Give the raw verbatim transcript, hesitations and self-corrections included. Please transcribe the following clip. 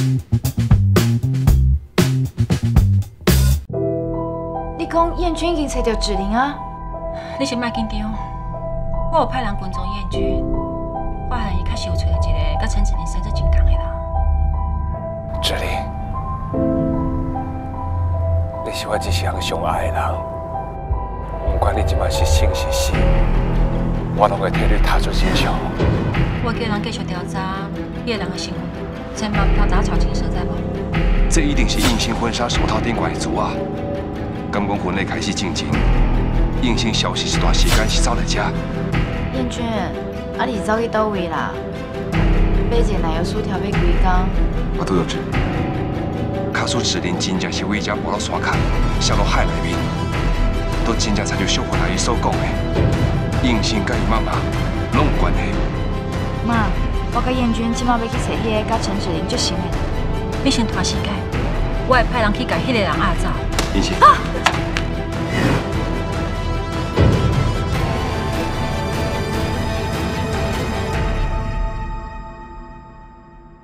你讲燕君已经找到指令啊？ 你先莫紧张，我有派人跟踪燕君，发现伊确实有找到一个甲陈子玲生做真同的人。 志玲，你是我一世人上爱的人，不管你即摆是生是死，我拢会替你踏出真相。 我叫人继续调查叶人的身份，千万不要打草惊蛇，知无？ 这一定是应星婚纱手套顶挂的珠啊！刚讲婚礼开始进行，应星消息一段时间是走来遮。 燕君，啊你走去倒位啦？买一个奶油薯条要几工？ 我都有知。卡苏指令真正是为遮搬到山卡，下到海内面，都真正参照小华阿姨所讲的，应星甲伊妈妈拢有关系。 妈，我甲燕君即马要去找迄个甲陈志玲最熟的人。 你先拖时间，我会派人去甲迄个人押走。 应星。 啊